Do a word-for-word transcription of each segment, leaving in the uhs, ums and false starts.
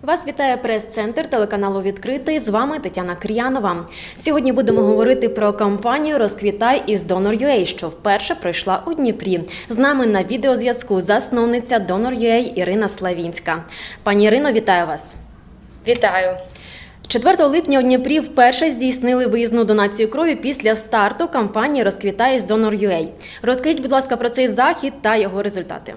Вас вітає прес-центр телеканалу «Відкритий». З вами Тетяна Кріянова. Сьогодні будемо говорити про кампанію «Розквітай» із Donor.ua, що вперше пройшла у Дніпрі. З нами на відеозв'язку засновниця Donor.ua Ірина Славінська. Пані Ірино, вітаю вас. Вітаю. четвертого липня у Дніпрі вперше здійснили виїзну донацію крові після старту кампанії «Розквітай» із Donor.ua. Розкажіть, будь ласка, про цей захід та його результати.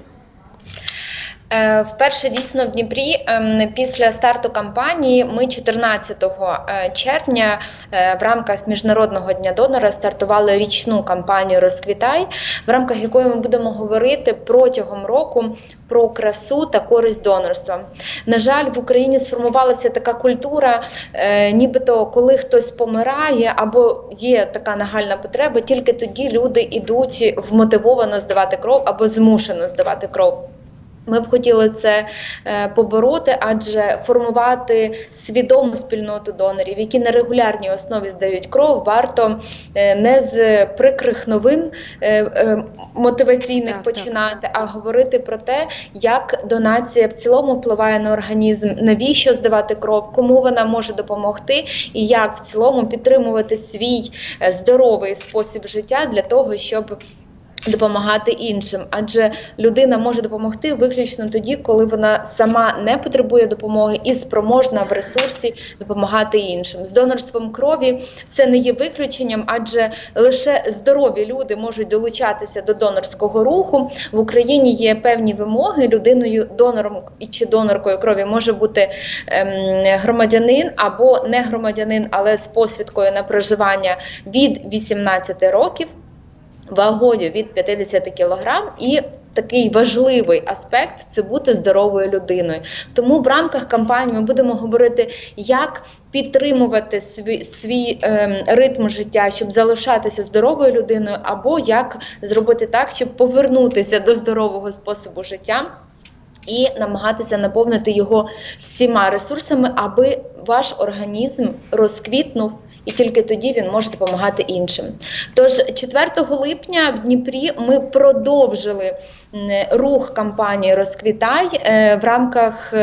Вперше дійсно в Дніпрі після старту кампанії ми чотирнадцятого червня в рамках Міжнародного дня донора стартували річну кампанію «Розквітай», в рамках якої ми будемо говорити протягом року про красу та користь донорства. На жаль, в Україні сформувалася така культура, нібито коли хтось помирає або є така нагальна потреба, тільки тоді люди йдуть вмотивовано здавати кров або змушено здавати кров. Ми б хотіли це побороти, адже формувати свідому спільноту донорів, які на регулярній основі здають кров, варто не з прикрих новин мотиваційних так, починати, так. а говорити про те, як донація в цілому впливає на організм, навіщо здавати кров, кому вона може допомогти і як в цілому підтримувати свій здоровий спосіб життя для того, щоб допомагати іншим, адже людина може допомогти виключно тоді, коли вона сама не потребує допомоги і спроможна в ресурсі допомагати іншим. З донорством крові це не є виключенням, адже лише здорові люди можуть долучатися до донорського руху. В Україні є певні вимоги. Людиною, донором чи доноркою крові може бути ем, громадянин або не громадянин, але з посвідкою на проживання від вісімнадцяти років. Вагою від п'ятдесят кілограм і такий важливий аспект – це бути здоровою людиною. Тому в рамках кампанії ми будемо говорити, як підтримувати свій, свій е, ритм життя, щоб залишатися здоровою людиною, або як зробити так, щоб повернутися до здорового способу життя і намагатися наповнити його всіма ресурсами, аби ваш організм розквітнув, і тільки тоді він може допомагати іншим. Тож четвертого липня в Дніпрі ми продовжили рух кампанії «Розквітай», в рамках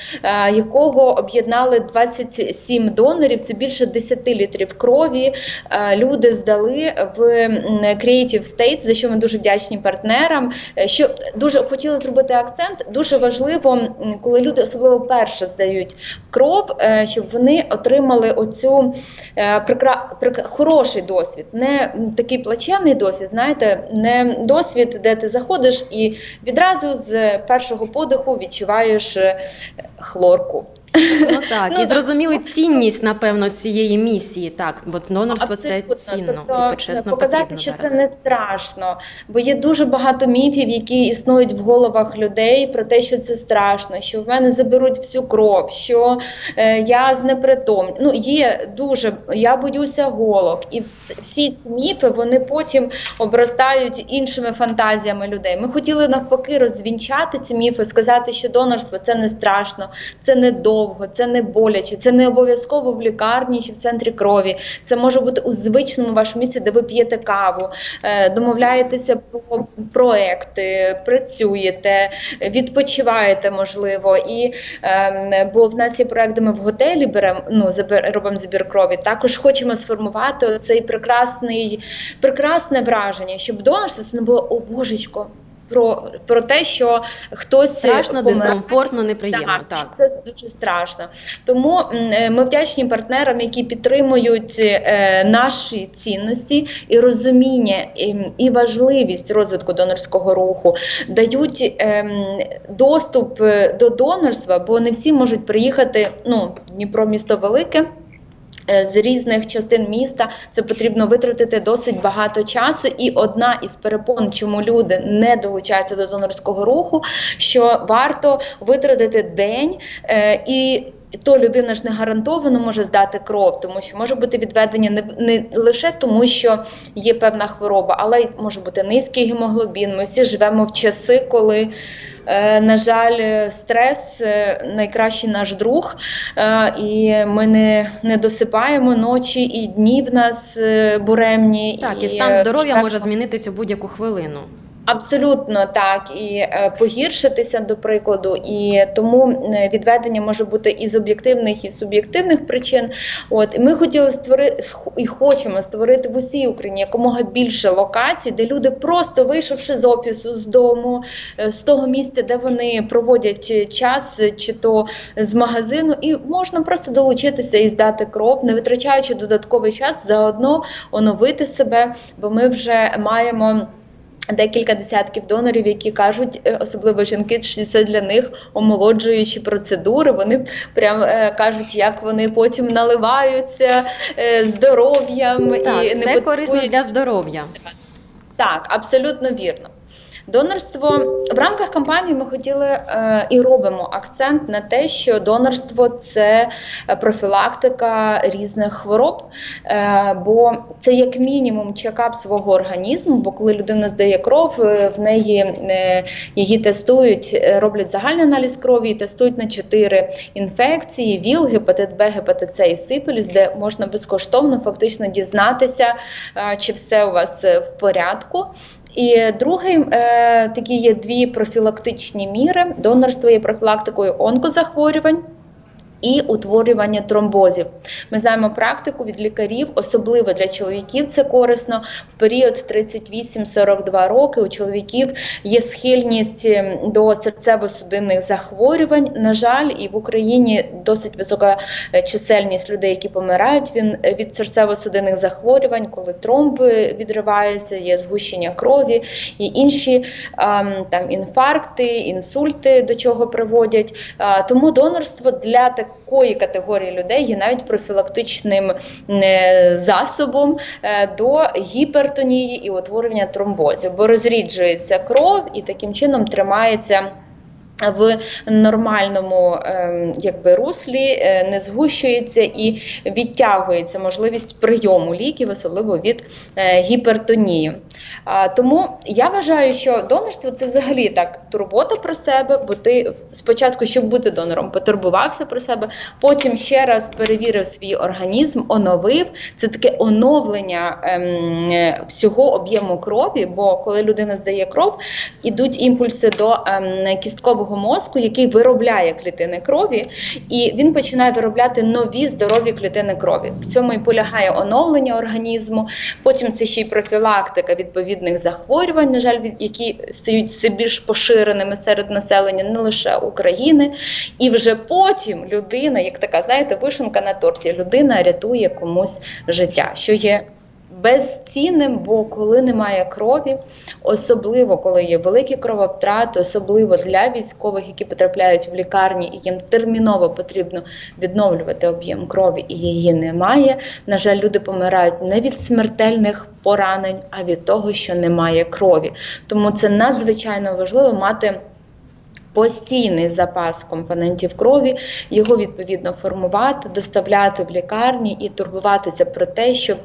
якого об'єднали двадцять сім донорів, це більше десяти літрів крові. Люди здали в Creative States, за що ми дуже вдячні партнерам. Що дуже хотіли зробити акцент, дуже важливо, коли люди особливо перше здають кров, щоб вони отримали оцю Прикра... Прик... хороший досвід, не такий плачевний досвід, знаєте, не досвід, де ти заходиш і відразу з першого подиху відчуваєш хлорку. Ну так, ну, і зрозуміли цінність, напевно, цієї місії, так, бо донорство це цінно тобто, і почесно показати, потрібно що зараз. Це не страшно, бо є дуже багато міфів, які існують в головах людей про те, що це страшно, що в мене заберуть всю кров, що е, я знепритомню. Ну, є дуже, я боюся голок, і всі ці міфи, вони потім обростають іншими фантазіями людей. Ми хотіли навпаки розвінчати ці міфи, сказати, що донорство це не страшно, це не довго, це не боляче, це не обов'язково в лікарні чи в центрі крові. Це може бути у звичному вашому місці, де ви п'єте каву, домовляєтеся про проекти, працюєте, відпочиваєте, можливо. І, бо в нас є проект, де ми в готелі беремо, ну, робимо забір крові. Також хочемо сформувати цей прекрасний, прекрасне враження, щоб донорство це не було «О, божечко», Про, про те, що хтось страшно, помирає. Дискомфортно, неприємно. Так, так. Це дуже страшно. Тому ми вдячні партнерам, які підтримують е, наші цінності і розуміння, і, і важливість розвитку донорського руху, дають е, доступ до донорства, бо не всі можуть приїхати, ну, Дніпро місто велике, з різних частин міста, це потрібно витратити досить багато часу. І одна із перепон, чому люди не долучаються до донорського руху, що варто витратити день е, і то людина ж не гарантовано може здати кров, тому що може бути відведення не, не лише тому, що є певна хвороба, але й може бути низький гемоглобін. Ми всі живемо в часи, коли, е, на жаль, стрес е, найкращий наш друг, е, і ми не, не досипаємо ночі, і дні в нас е, буремні. Так, і, і стан здоров'я може змінитися у будь-яку хвилину. Абсолютно так, і е, погіршитися, до прикладу, і тому е, відведення може бути і з об'єктивних, і з суб'єктивних причин. От і ми хотіли створити і хочемо створити в усій Україні якомога більше локацій, де люди, просто вийшовши з офісу, з дому, е, з того місця, де вони проводять час, чи то з магазину, і можна просто долучитися і здати кров, не витрачаючи додатковий час, заодно оновити себе, бо ми вже маємо декілька десятків донорів, які кажуть, особливо жінки, що це для них омолоджуючі процедури. Вони прям е, кажуть, як вони потім наливаються е, здоров'ям. Так, і це не корисно для здоров'я. Так, абсолютно вірно. Донорство в рамках кампанії ми хотіли е, і робимо акцент на те, що донорство – це профілактика різних хвороб, е, бо це як мінімум чекап свого організму, бо коли людина здає кров, в неї е, її тестують, роблять загальний аналіз крові і тестують на чотири інфекції: ВІЛ, гепатит Б, гепатит С і сифіліс, де можна безкоштовно фактично дізнатися, е, чи все у вас в порядку. І другий, е, такі є дві профілактичні міри. Донорство є профілактикою онкозахворювань і утворювання тромбозів. Ми знаємо практику від лікарів, особливо для чоловіків це корисно. В період тридцять вісім - сорок два роки у чоловіків є схильність до серцево-судинних захворювань. На жаль, і в Україні досить висока чисельність людей, які помирають від серцево-судинних захворювань, коли тромби відриваються, є згущення крові і інші там інфаркти, інсульти до чого приводять. Тому донорство для таких такої категорії людей є навіть профілактичним засобом до гіпертонії і утворення тромбозів, бо розріджується кров і таким чином тримається в нормальному якби, руслі, не згущується і відтягується можливість прийому ліків, особливо від гіпертонії. Тому я вважаю, що донорство – це взагалі так турбота про себе, бо ти спочатку, щоб бути донором, потурбувався про себе, потім ще раз перевірив свій організм, оновив. Це таке оновлення ем, всього об'єму крові, бо коли людина здає кров, ідуть імпульси до ем, кісткового мозку, який виробляє клітини крові, і він починає виробляти нові здорові клітини крові. В цьому і полягає оновлення організму, потім це ще й профілактика відповідних захворювань, на жаль, які стають все більш поширеними серед населення, не лише України. І вже потім людина, як така, знаєте, вишенка на торті, людина рятує комусь життя, що є безцінним, бо коли немає крові, особливо коли є великі крововтрати, особливо для військових, які потрапляють в лікарні і їм терміново потрібно відновлювати об'єм крові і її немає. На жаль, люди помирають не від смертельних поранень, а від того, що немає крові. Тому це надзвичайно важливо мати постійний запас компонентів крові, його відповідно формувати, доставляти в лікарні і турбуватися про те, щоб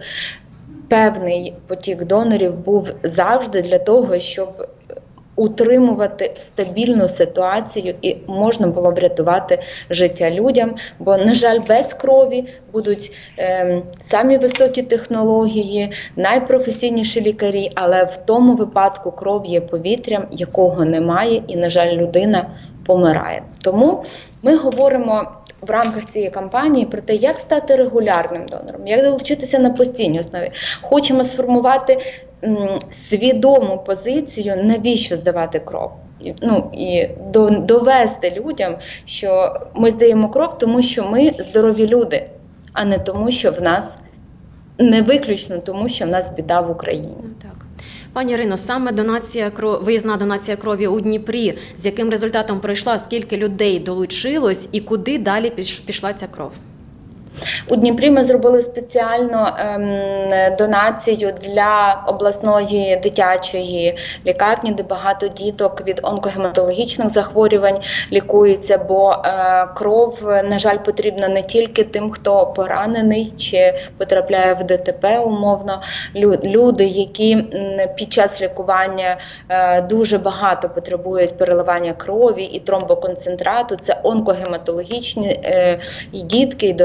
певний потік донорів був завжди для того, щоб утримувати стабільну ситуацію і можна було б рятувати життя людям. Бо, на жаль, без крові будуть е, самі високі технології, найпрофесійніші лікарі, але в тому випадку кров є повітрям, якого немає, і, на жаль, людина помирає. Тому ми говоримо в рамках цієї кампанії про те, як стати регулярним донором, як долучитися на постійній основі. Хочемо сформувати м, свідому позицію, навіщо здавати кров. І, ну, і до, довести людям, що ми здаємо кров, тому що ми здорові люди, а не тому, що в нас, не виключно тому, що в нас біда в Україні. Так. Пані Ірино, саме донація кров... виїзна донація крові у Дніпрі, з яким результатом пройшла, скільки людей долучилось і куди далі пішла ця кров? У Дніпрі ми зробили спеціально ем, донацію для обласної дитячої лікарні, де багато діток від онкогематологічних захворювань лікуються, бо е, кров, на жаль, потрібна не тільки тим, хто поранений чи потрапляє в ДТП умовно. Люди, які під час лікування е, дуже багато потребують переливання крові і тромбоконцентрату, це онкогематологічні е, і дітки, і дорослі.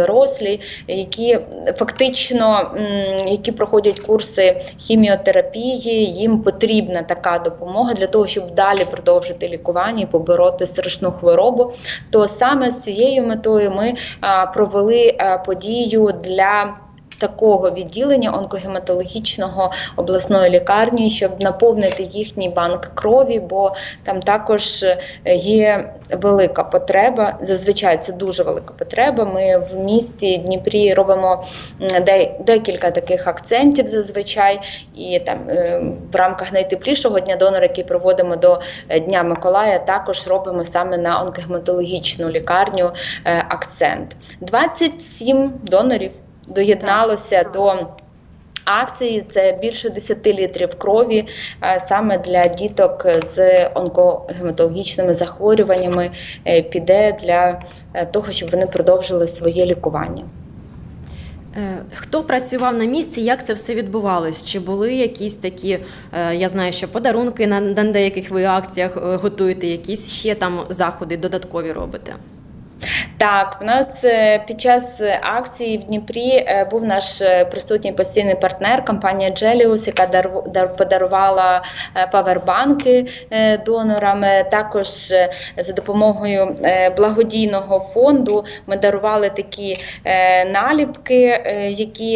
дорослі, які фактично які проходять курси хіміотерапії, їм потрібна така допомога для того, щоб далі продовжити лікування і побороти страшну хворобу. То саме з цією метою ми провели подію для такого відділення онкогематологічного обласної лікарні, щоб наповнити їхній банк крові, бо там також є велика потреба, зазвичай це дуже велика потреба. Ми в місті Дніпрі робимо декілька таких акцентів зазвичай, і там в рамках найтеплішого дня донора, який проводимо до Дня Миколая, також робимо саме на онкогематологічну лікарню акцент. двадцять сім донорів доєдналося до акції. Це більше десяти літрів крові саме для діток з онкогематологічними захворюваннями піде для того, щоб вони продовжили своє лікування. Хто працював на місці, як це все відбувалось? Чи були якісь такі, я знаю, що подарунки на деяких ви акціях готуєте, якісь ще там заходи додаткові робите? Так, в нас під час акції в Дніпрі був наш присутній постійний партнер, компанія Джеліус, яка подарувала павербанки донорам. Також за допомогою благодійного фонду ми дарували такі наліпки, які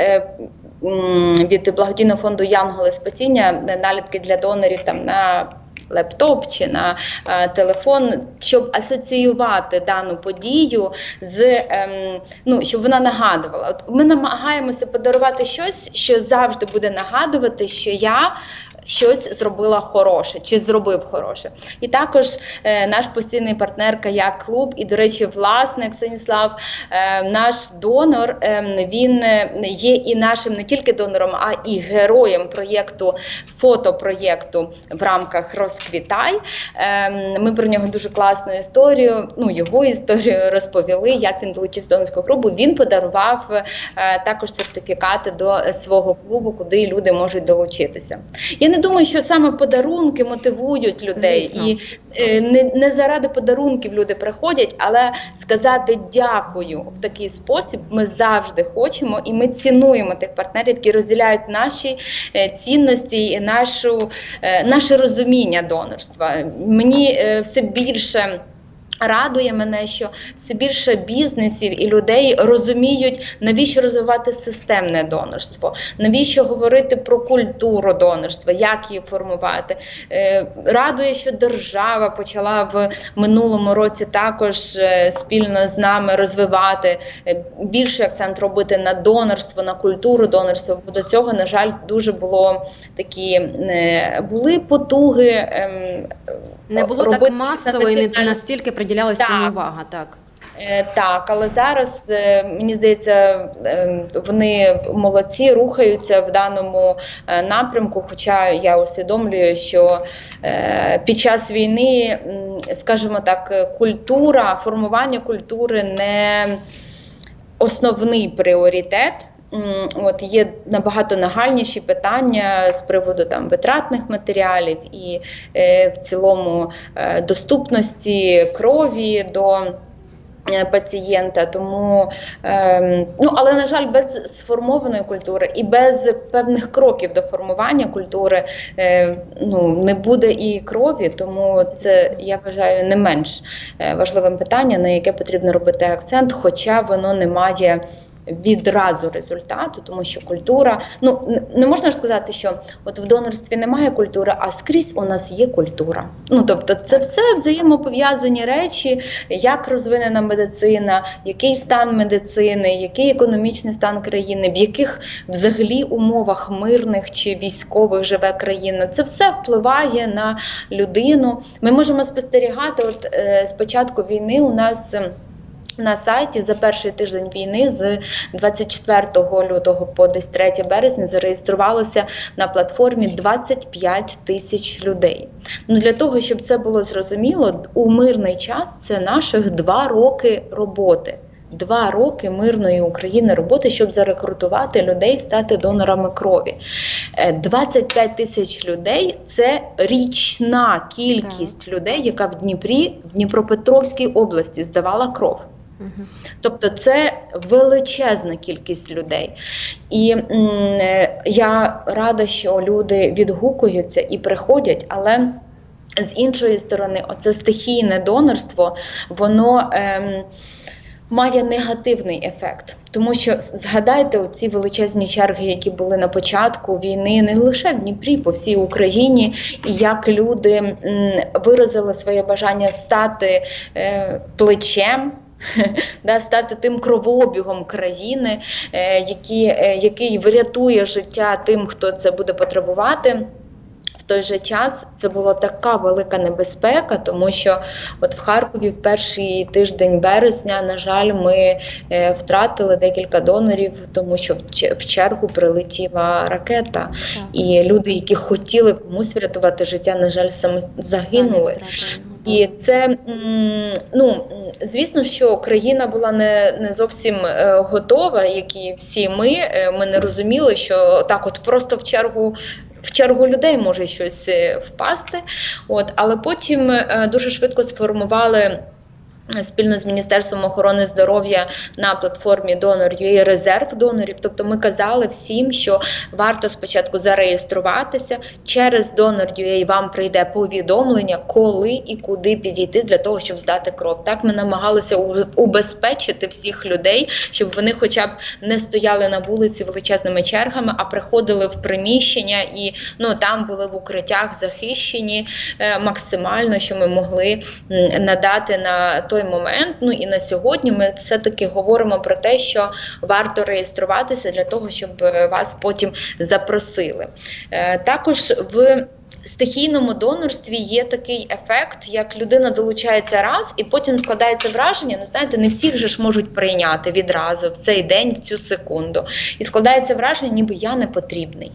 від благодійного фонду «Янголи спасіння», наліпки для донорів там на лептоп чи на а, телефон, щоб асоціювати дану подію з, ем, ну, щоб вона нагадувала. От ми намагаємося подарувати щось, що завжди буде нагадувати, що я щось зробила хороше, чи зробив хороше. І також е, наш постійний партнер «Каяк Клуб», і, до речі, власник Станіслав, е, наш донор, е, він є і нашим не тільки донором, а і героєм проєкту, фотопроєкту в рамках «Розквітай». Е, ми про нього дуже класну історію, ну, його історію розповіли, як він долучився до донорського клубу. Він подарував е, також сертифікати до свого клубу, куди люди можуть долучитися. Я не думаю, що саме подарунки мотивують людей. Звісно. І е, не, не заради подарунків люди приходять, але сказати дякую в такий спосіб ми завжди хочемо, і ми цінуємо тих партнерів, які розділяють наші е, цінності і нашу, е, наше розуміння донорства. Мені е, все більше радує мене, що все більше бізнесів і людей розуміють, навіщо розвивати системне донорство, навіщо говорити про культуру донорства, як її формувати. Радує, що держава почала в минулому році також спільно з нами розвивати, більший акцент робити на донорство, на культуру донорства, бо до цього, на жаль, дуже було такі, були потуги не було так масово і не настільки приділялася цьому увага, так. Так, але зараз, мені здається, вони молодці, рухаються в даному напрямку, хоча я усвідомлюю, що під час війни, скажімо так, культура, формування культури не основний пріоритет. От, є набагато нагальніші питання з приводу там витратних матеріалів і е, в цілому е, доступності крові до е, пацієнта. Тому, е, ну, але, на жаль, без сформованої культури і без певних кроків до формування культури е, ну, не буде і крові. Тому це, я вважаю, не менш важливим питанням, на яке потрібно робити акцент, хоча воно не має відразу результату, тому що культура, ну, не можна ж сказати, що от в донорстві немає культури, а скрізь у нас є культура. Ну, тобто це все взаємопов'язані речі, як розвинена медицина, який стан медицини, який економічний стан країни, в яких взагалі умовах мирних чи військових живе країна. Це все впливає на людину. Ми можемо спостерігати, от е, з початку війни у нас на сайті за перший тиждень війни з двадцять четвертого лютого по десь третє березня зареєструвалося на платформі двадцять п'ять тисяч людей. Ну, для того, щоб це було зрозуміло, у мирний час це наших два роки роботи. Два роки мирної України роботи, щоб зарекрутувати людей, стати донорами крові. двадцять п'ять тисяч людей – це річна кількість так. людей, яка в Дніпрі, в Дніпропетровській області здавала кров. Угу. Тобто це величезна кількість людей. І м, я рада, що люди відгукуються і приходять, але з іншої сторони, оце стихійне донорство, воно ем, має негативний ефект. Тому що, згадайте, оці величезні черги, які були на початку війни, не лише в Дніпрі, по всій Україні, і як люди м, виразили своє бажання стати е, плечем, да, стати тим кровообігом країни, е, які, е, який врятує життя тим, хто це буде потребувати. В той же час це була така велика небезпека, тому що от в Харкові в перший тиждень березня, на жаль, ми е, втратили декілька донорів, тому що в чергу прилетіла ракета. Так. І люди, які хотіли комусь врятувати життя, на жаль, саме загинули. І це, ну, звісно, що країна була не, не зовсім е, готова, як і всі ми. Е, ми не розуміли, що так от просто в чергу В чергу людей може щось впасти, от, але потім е, дуже швидко сформували спільно з Міністерством охорони здоров'я на платформі Donor.ua резерв донорів. Тобто ми казали всім, що варто спочатку зареєструватися, через Donor.ua вам прийде повідомлення, коли і куди підійти для того, щоб здати кров. Так ми намагалися убезпечити всіх людей, щоб вони хоча б не стояли на вулиці величезними чергами, а приходили в приміщення і ну, там були в укриттях захищені е, максимально, що ми могли м, надати на той момент. Ну і на сьогодні ми все-таки говоримо про те, що варто реєструватися для того, щоб вас потім запросили. Е, також в стихійному донорстві є такий ефект, як людина долучається раз, і потім складається враження, ну знаєте, не всіх же ж можуть прийняти відразу, в цей день, в цю секунду. І складається враження, ніби я не потрібний.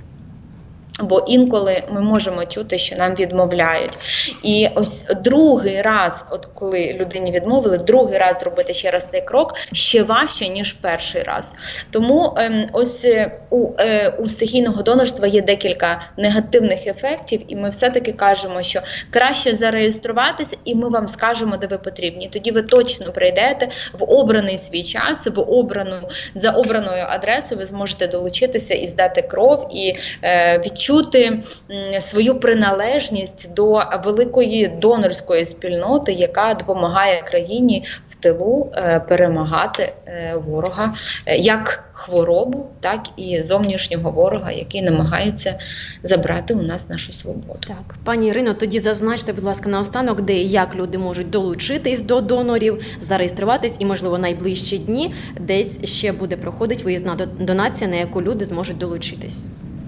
Бо інколи ми можемо чути, що нам відмовляють. І ось другий раз, от коли людині відмовили, другий раз зробити ще раз цей крок ще важче, ніж перший раз. Тому ем, ось у, е, у стихійного донорства є декілька негативних ефектів, і ми все-таки кажемо, що краще зареєструватися, і ми вам скажемо, де ви потрібні. Тоді ви точно прийдете в обраний свій час, в обрану, за обраною адресою ви зможете долучитися і здати кров, і е, відчути Чути свою приналежність до великої донорської спільноти, яка допомагає країні в тилу е, перемагати е, ворога, е, як хворобу, так і зовнішнього ворога, який намагається забрати у нас нашу свободу. Так, пані Ірино, тоді зазначте, будь ласка, наостанок, де і як люди можуть долучитись до донорів, зареєструватись і, можливо, найближчі дні десь ще буде проходити виїзна донація, на яку люди зможуть долучитись.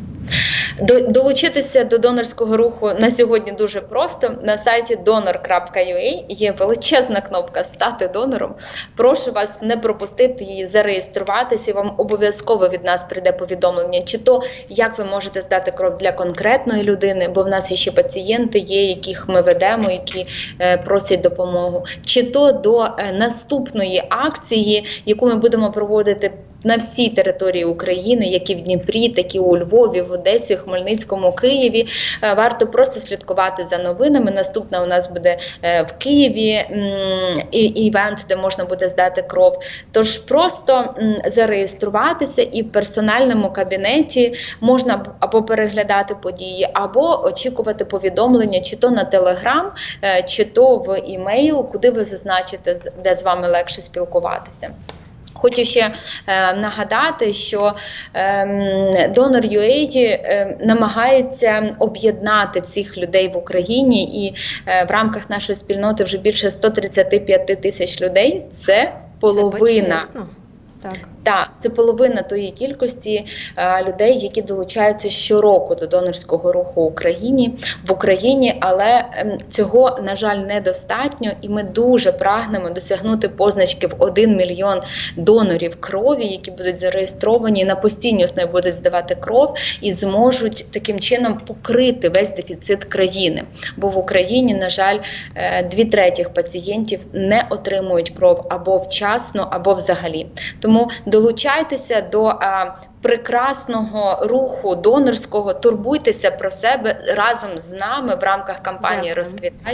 Долучитися до донорського руху на сьогодні дуже просто. На сайті donor крапка ю а є величезна кнопка «Стати донором». Прошу вас не пропустити її, зареєструватися, і вам обов'язково від нас прийде повідомлення, чи то, як ви можете здати кров для конкретної людини, бо в нас є ще пацієнти є, яких ми ведемо, які е, просять допомогу, чи то до е, наступної акції, яку ми будемо проводити на всій території України, як і в Дніпрі, так і у Львові, в Одесі, Хмельницькому, Києві. Варто просто слідкувати за новинами. Наступна у нас буде в Києві івент, де можна буде здати кров. Тож просто зареєструватися, і в персональному кабінеті можна або переглядати події, або очікувати повідомлення, чи то на Телеграм, чи то в імейл, куди ви зазначите, де з вами легше спілкуватися. Хочу ще е, нагадати, що е, Donor.ua е, намагається об'єднати всіх людей в Україні, і е, в рамках нашої спільноти вже більше сто тридцять п'ять тисяч людей. Це половина. Це Так. Так, це половина тої кількості е, людей, які долучаються щороку до донорського руху в Україні, в Україні, але е, цього, на жаль, недостатньо, і ми дуже прагнемо досягнути позначки в один мільйон донорів крові, які будуть зареєстровані, на постійній основі будуть здавати кров і зможуть таким чином покрити весь дефіцит країни. Бо в Україні, на жаль, е, дві третіх пацієнтів не отримують кров або вчасно, або взагалі. Тому долучайтеся до а, прекрасного руху донорського, турбуйтеся про себе разом з нами в рамках кампанії «Розквітай».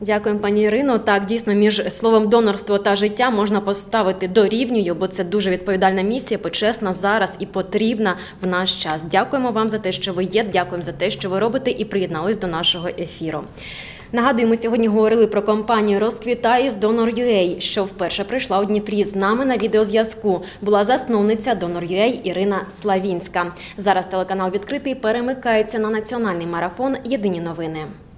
Дякуємо, пані Ірино. Так, дійсно, між словом донорство та життя можна поставити дорівнюю, бо це дуже відповідальна місія, почесна зараз і потрібна в наш час. Дякуємо вам за те, що ви є, дякуємо за те, що ви робите і приєднались до нашого ефіру. Нагадуємо, сьогодні говорили про компанію «Розквітай» з Donor.ua, що вперше прийшла у Дніпрі. З нами на відеозв'язку була засновниця Donor.ua Ірина Славінська. Зараз телеканал «Відкритий» перемикається на національний марафон «Єдині новини».